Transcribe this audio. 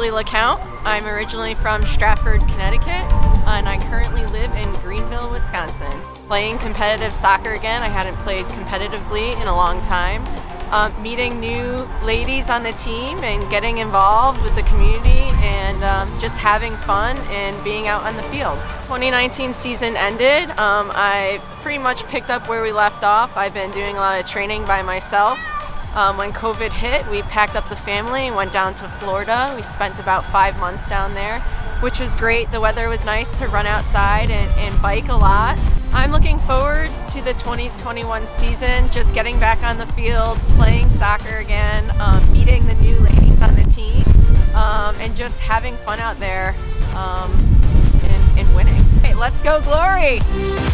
actually LeCount. I'm originally from Stratford, Connecticut, and I currently live in Greenville, Wisconsin. Playing competitive soccer again. I hadn't played competitively in a long time. Meeting new ladies on the team and getting involved with the community and just having fun and being out on the field. 2019 season ended. I pretty much picked up where we left off. I've been doing a lot of training by myself. When COVID hit, we packed up the family and went down to Florida. We spent about 5 months down there, which was great. The weather was nice to run outside and bike a lot. I'm looking forward to the 2021 season, just getting back on the field, playing soccer again, meeting the new ladies on the team, and just having fun out there and winning. Hey, let's go Glory!